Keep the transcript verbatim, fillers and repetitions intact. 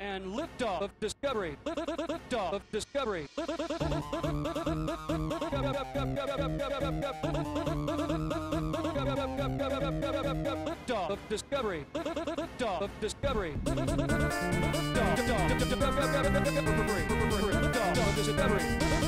And liftoff of Discovery. Liftoff of Discovery. Liftoff of Discovery. Liftoff of Discovery. Liftoff of Discovery.